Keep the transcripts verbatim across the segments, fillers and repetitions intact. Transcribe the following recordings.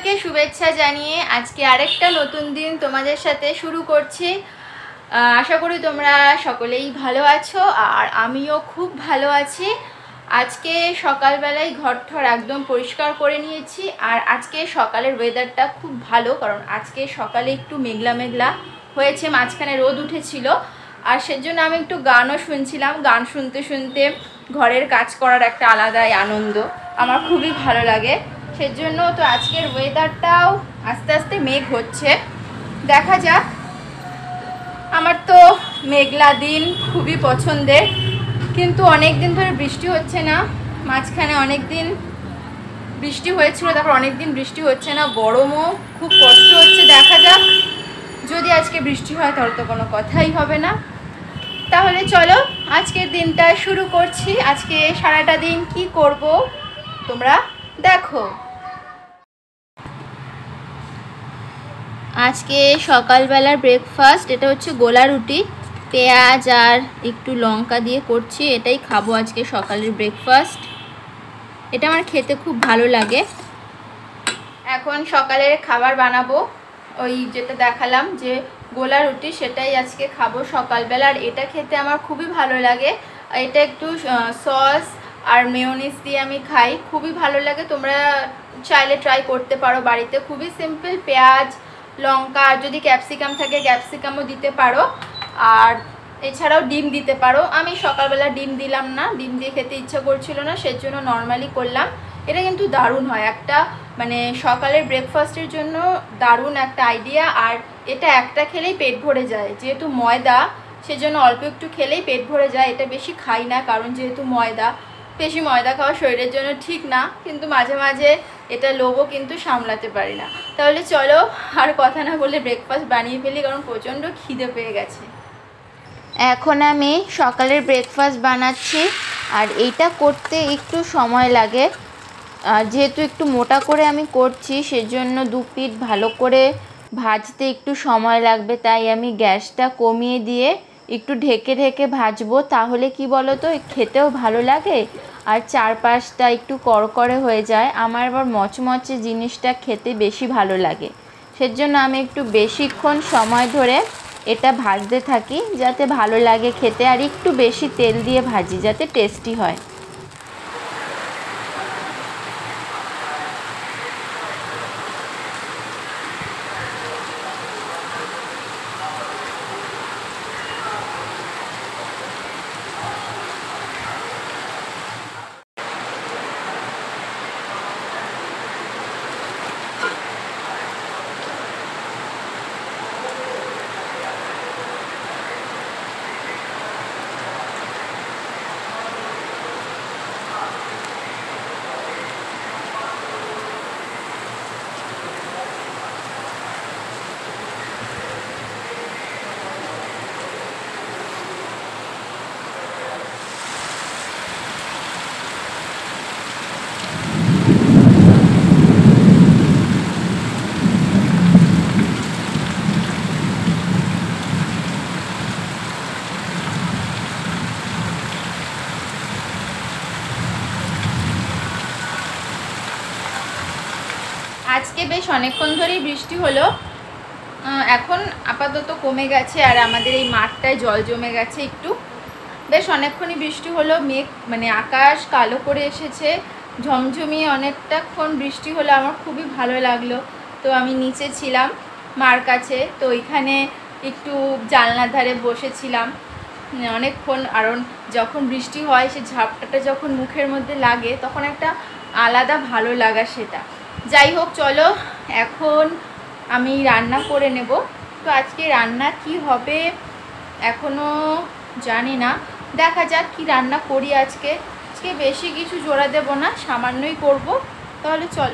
সকলকে শুভেচ্ছা জানিয়ে আজকে আরেকটা নতুন দিন তোমাদের সাথে শুরু করছি। আশা করি তোমরা সকলেই ভালো আছো আর আমিও খুব ভালো আছি। আজকে সকালবেলায় ঘরঠর একদম পরিষ্কার করে নিয়েছি আর আজকে সকালের ওয়েদারটা খুব ভালো, কারণ আজকে সকালে একটু মেঘলা মেঘলা হয়েছে, মাঝখানে রোদ উঠেছিল আর সেজন্য আমি একটু গানও শুনছিলাম। গান শুনতে শুনতে ঘরের কাজ করার একটা আলাদাই আনন্দ, আমার খুবই ভালো লাগে। সেজন্য তো আজকের ওয়েদারটাও আস্তে আস্তে মেঘ হচ্ছে, দেখা যাক। আমার তো মেঘলা দিন খুবই পছন্দের, কিন্তু অনেক দিন ধরে বৃষ্টি হচ্ছে না। মাঝখানে অনেক দিন বৃষ্টি হয়েছিল, তারপর অনেক দিন বৃষ্টি হচ্ছে না, গরমও খুব কষ্ট হচ্ছে। দেখা যাক, যদি আজকে বৃষ্টি হয় তাহলে তো কোনো কথাই হবে না। তাহলে চলো আজকের দিনটা শুরু করছি। আজকে সারাটা দিন কি করব তোমরা দেখো। আজকে সকালবেলার ব্রেকফাস্ট এটা হচ্ছে গোলা রুটি, পেঁয়াজ আর একটু লঙ্কা দিয়ে করছি, এটাই খাবো আজকে সকালের ব্রেকফাস্ট। এটা আমার খেতে খুব ভালো লাগে। এখন সকালের খাবার বানাবো, ওই যেটা দেখালাম যে গোলা রুটি, সেটাই আজকে খাবো সকালবেলা। আর এটা খেতে আমার খুবই ভালো লাগে, এটা একটু সস আর মেয়োনিজ দিয়ে আমি খাই, খুবই ভালো লাগে। তোমরা চাইলে ট্রাই করতে পারো বাড়িতে, খুবই সিম্পল। পেঁয়াজ লঙ্কা আর যদি ক্যাপসিকাম থাকে ক্যাপসিকামও দিতে পারো, আর এছাড়াও ডিম দিতে পারো। আমি সকালবেলা ডিম দিলাম না, ডিম দিয়ে খেতে ইচ্ছা করছিল না, সেজন্য নর্মালি করলাম। এটা কিন্তু দারুণ হয়, একটা মানে সকালের ব্রেকফাস্টের জন্য দারুণ একটা আইডিয়া। আর এটা একটা খেলেই পেট ভরে যায়, যেহেতু ময়দা সেজন্য অল্প একটু খেলেই পেট ভরে যায়। এটা বেশি খাই না, কারণ যেহেতু ময়দা, বেশি ময়দা খাওয়া শরীরের জন্য ঠিক না, কিন্তু মাঝে মাঝে এটা লোভও কিন্তু সামলাতে পারি না। তাহলে চলো আর কথা না বলে ব্রেকফাস্ট বানিয়ে ফেলি, কারণ প্রচণ্ড খিদে পেয়ে গেছে। এখন আমি সকালের ব্রেকফাস্ট বানাচ্ছি আর এইটা করতে একটু সময় লাগে। আর যেহেতু একটু মোটা করে আমি করছি, সেজন্য দু পিঠ ভালো করে ভাজতে একটু সময় লাগবে, তাই আমি গ্যাসটা কমিয়ে দিয়ে একটু ঢেকে ঢেকে ভাজবো। তাহলে কি বলো তো, খেতেও ভালো লাগে আর চারপাশটা একটু কড়কড়ে হয়ে যায়। আমার আবার মচমচে জিনিসটা খেতে বেশি ভালো লাগে, সেজন্য আমি একটু বেশিক্ষণ সময় ধরে এটা ভাজতে থাকি, যাতে ভালো লাগে খেতে। আর একটু বেশি তেল দিয়ে ভাজি, যাতে টেস্টি হয়। আজকে বেশ অনেকক্ষণ ধরেই বৃষ্টি হলো, এখন আপাতত কমে গেছে। আর আমাদের এই মাঠটায় জল জমে গেছে একটু, বেশ অনেকক্ষণই বৃষ্টি হলো। মেঘ মানে আকাশ কালো করে এসেছে, ঝমঝমিয়ে অনেকটাক্ষণ বৃষ্টি হলো, আমার খুবই ভালো লাগলো। তো আমি নিচে ছিলাম মার কাছে, তো ওইখানে একটু জানলার ধারে বসেছিলাম অনেকক্ষণ। কারণ যখন বৃষ্টি হয়, সে ঝাপটাটা যখন মুখের মধ্যে লাগে, তখন একটা আলাদা ভালো লাগা সেটা। যাই হোক, চলো এখন আমি রান্না করে নেব। তো আজকে রান্না কি হবে এখনও জানি না, দেখা যাক কি রান্না করি আজকে। আজকে বেশি কিছু জোড়া দেব না, সামান্যই করব। তাহলে চলো,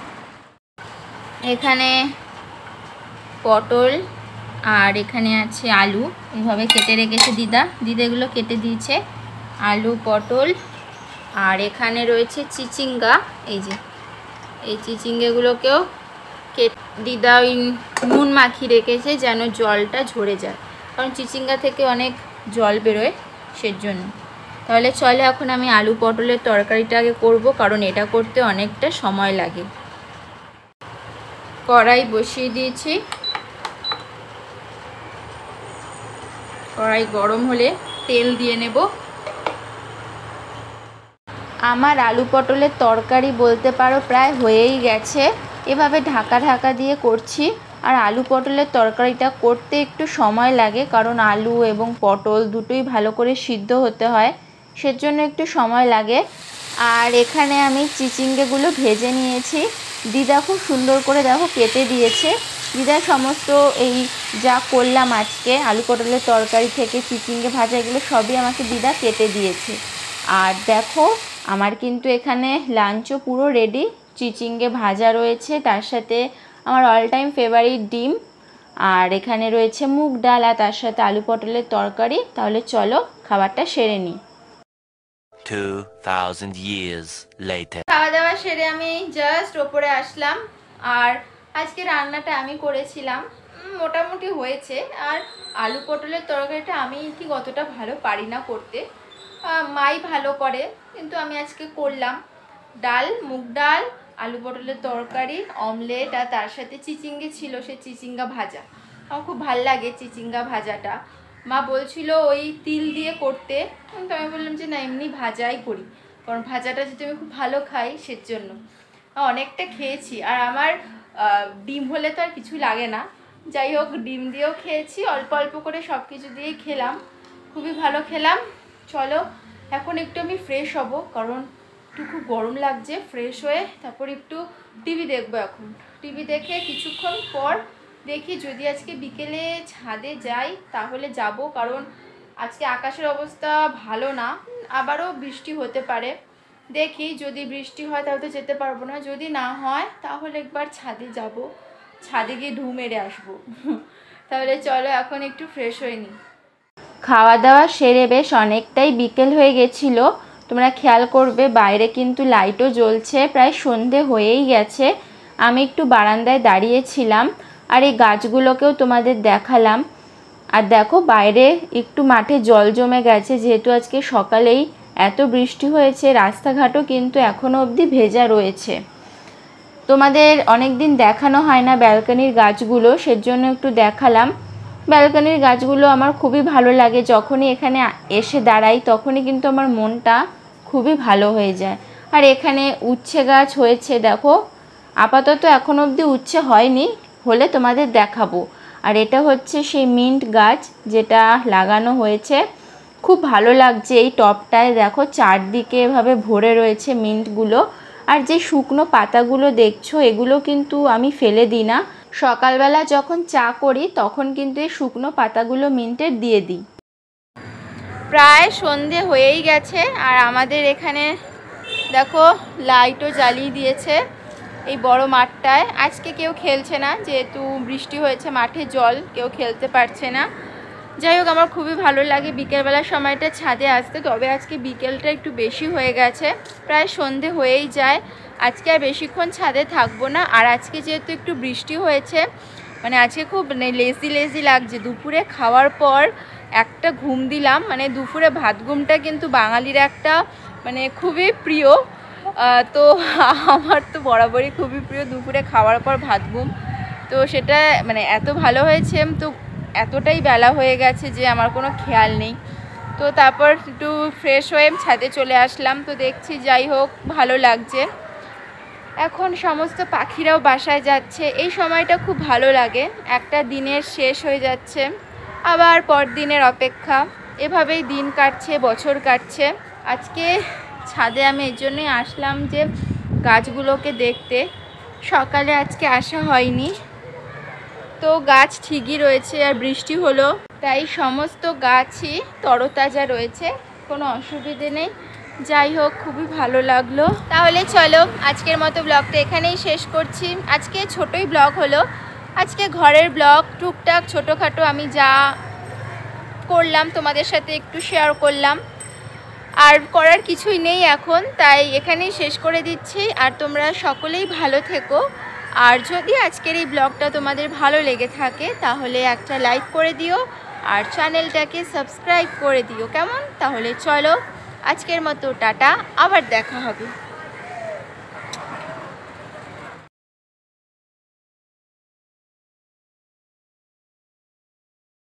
এখানে পটল আর এখানে আছে আলু, এইভাবে কেটে রেখেছে দিদা, দিদা এগুলো কেটে দিয়েছে। আলু পটল আর এখানে রয়েছে চিচিঙ্গা, এই যে এই চিচিঙ্গাগুলোকেও দিদা ওই নুন মাখিয়ে রেখেছে যেন জলটা ঝরে যায়, কারণ চিচিঙ্গা থেকে অনেক জল বেরোয় সেজন্য। তাহলে চলে এখন আমি আলু পটলের তরকারিটা আগে করব, কারণ এটা করতে অনেকটা সময় লাগে। কড়াই বসিয়ে দিয়েছি। কড়াই গরম হলে তেল দিয়ে নেব। আমার আলু পটলের তরকারি বলতে পারো প্রায় হয়েই গেছে। এভাবে ঢাকা ঢাকা দিয়ে করছি। আর আলু পটলের তরকারিটা করতে একটু সময় লাগে, কারণ আলু এবং পটল দুটোই ভালো করে সিদ্ধ হতে হয়, সেজন্য একটু সময় লাগে। আর এখানে আমি চিচিঙ্গেগুলো ভেজে নিয়েছি। দিদা খুব সুন্দর করে দেখো কেটে দিয়েছে। দিদা সমস্ত এই যা করলাম আজকে আলু পটলের তরকারি থেকে চিচিঙ্গে ভাজা, এগুলো সবই আমাকে দিদা কেটে দিয়েছে। আর দেখো আমার কিন্তু এখানে লাঞ্চও পুরো রেডি। চিচিঙ্গে ভাজা রয়েছে, তার সাথে আমার অল টাইম ফেভারিট ডিম, আর এখানে রয়েছে মুগ ডাল, আর তার সাথে আলু পটলের তরকারি। তাহলে চলো খাবারটা সেরে নিই। two thousand years later. খাওয়া দাওয়া সেরে আমি জাস্ট ওপরে আসলাম। আর আজকে রান্নাটা আমি করেছিলাম, মোটামুটি হয়েছে। আর আলু পটলের তরকারিটা আমি কি অতটা ভালো পারি না করতে, মাই ভালো করে, কিন্তু আমি আজকে করলাম। ডাল, মুগ ডাল, আলু পটলের তরকারি, অমলেট, আর তার সাথে চিচিঙ্গে ছিল, সে চিচিঙ্গা ভাজা। আমার খুব ভাল লাগে চিচিঙ্গা ভাজাটা। মা বলছিল ওই তিল দিয়ে করতে, তো আমি বললাম যে না, এমনি ভাজাই করি, কারণ ভাজাটা যদি আমি খুব ভালো খাই সেজন্য। অনেকটা খেয়েছি। আর আমার ডিম হলে তো আর কিছু লাগে না, যাই হোক ডিম দিয়েও খেয়েছি, অল্প অল্প করে সব কিছু দিয়েই খেলাম, খুবই ভালো খেলাম। চলো এখন একটু আমি ফ্রেশ হব, কারণ একটু খুব গরম লাগছে। ফ্রেশ হয়ে তারপর একটু টিভি দেখবো। এখন টিভি দেখে কিছুক্ষণ পর দেখি যদি আজকে বিকেলে ছাদে যাই তাহলে যাব, কারণ আজকে আকাশের অবস্থা ভালো না, আবারও বৃষ্টি হতে পারে। দেখি যদি বৃষ্টি হয় তাহলে তো যেতে পারবো না, যদি না হয় তাহলে একবার ছাদে যাব, ছাদে গিয়ে ঢু মেরে আসবো। তাহলে চলো এখন একটু ফ্রেশ হয়ে নিই। খাওয়া দাওয়া সেরে বেশ অনেকটাই বিকেল হয়ে গেছিলো। তোমরা খেয়াল করবে বাইরে কিন্তু লাইটও জ্বলছে, প্রায় সন্ধে হয়েই গেছে। আমি একটু বারান্দায় দাঁড়িয়েছিলাম আর এই গাছগুলোকেও তোমাদের দেখালাম। আর দেখো বাইরে একটু মাঠে জল জমে গেছে, যেহেতু আজকে সকালেই এত বৃষ্টি হয়েছে, রাস্তাঘাটও কিন্তু এখনও অবধি ভেজা রয়েছে। তোমাদের অনেক দিন দেখানো হয় না ব্যালকনির গাছগুলো, সেজন্য একটু দেখালাম। ব্যালকনির গাছগুলো আমার খুবই ভালো লাগে, যখনই এখানে এসে দাঁড়াই তখনই কিন্তু আমার মনটা খুবই ভালো হয়ে যায়। আর এখানে উচ্ছে গাছ হয়েছে দেখো, আপাতত এখন অবধি উচ্ছে হয়নি, হলে তোমাদের দেখাবো। আর এটা হচ্ছে সেই মিন্ট গাছ যেটা লাগানো হয়েছে, খুব ভালো লাগছে। এই টবটায় দেখো চারদিকে এভাবে ভরে রয়েছে মিন্টগুলো। আর যে শুকনো পাতাগুলো দেখছো এগুলো কিন্তু আমি ফেলে দিই না, সকালবেলা যখন চা করি তখন কিন্তু এই শুকনো পাতাগুলো মিন্টের দিয়ে দিই। প্রায় সন্ধে হয়েই গেছে আর আমাদের এখানে দেখো লাইটও জ্বালিয়ে দিয়েছে এই বড় মাঠটায়। আজকে কেউ খেলছে না, যেহেতু বৃষ্টি হয়েছে, মাঠে জল, কেউ খেলতে পারছে না। যাই হোক আমার খুবই ভালো লাগে বিকেলবেলার সময়টা ছাদে আসতে, তবে আজকে বিকেলটা একটু বেশি হয়ে গেছে, প্রায় সন্ধে হয়েই যায়। আজকে আর বেশিক্ষণ ছাদে থাকবো না। আর আজকে যেহেতু একটু বৃষ্টি হয়েছে, মানে আজকে খুব লেজি লেজি লাগছে। দুপুরে খাওয়ার পর একটা ঘুম দিলাম, মানে দুপুরে ভাত ঘুমটা কিন্তু বাঙালির একটা মানে খুবই প্রিয়, তো আমার তো বরাবরই খুবই প্রিয় দুপুরে খাওয়ার পর ভাত ঘুম। তো সেটা মানে এত ভালো হয়েছে, তো এতটাই বেলা হয়ে গেছে যে আমার কোনো খেয়াল নেই। তো তারপর একটু ফ্রেশ হয়ে ছাদে চলে আসলাম, তো দেখছি যাই হোক ভালো লাগছে। এখন সমস্ত পাখিরাও বাসায় যাচ্ছে, এই সময়টা খুব ভালো লাগে। একটা দিনের শেষ হয়ে যাচ্ছে, আবার পর দিনের অপেক্ষা, এভাবেই দিন কাটছে, বছর কাটছে। আজকে ছাদে আমি এই জন্যই আসলাম যে গাছগুলোকে দেখতে, সকালে আজকে আসা হয়নি। তো গাছ ঠিকই রয়েছে, আর বৃষ্টি হলো তাই সমস্ত গাছই তরতাজা রয়েছে, কোনো অসুবিধে নেই। যাই হোক খুবই ভালো লাগলো। তাহলে চলো আজকের মতো ব্লগটা এখানেই শেষ করছি। আজকে ছোটই ব্লগ হলো, আজকে ঘরের ব্লগ, টুকটাক ছোটোখাটো আমি যা করলাম তোমাদের সাথে একটু শেয়ার করলাম। আর করার কিছুই নেই এখন, তাই এখানেই শেষ করে দিচ্ছি। আর তোমরা সকলেই ভালো থেকো। আর যদি আজকের এই ব্লগটা তোমাদের ভালো লেগে থাকে তাহলে একটা লাইক করে দিও আর চ্যানেলটাকে সাবস্ক্রাইব করে দিও, কেমন? তাহলে চলো আজকের মতো টাটা, আবার দেখা হবে।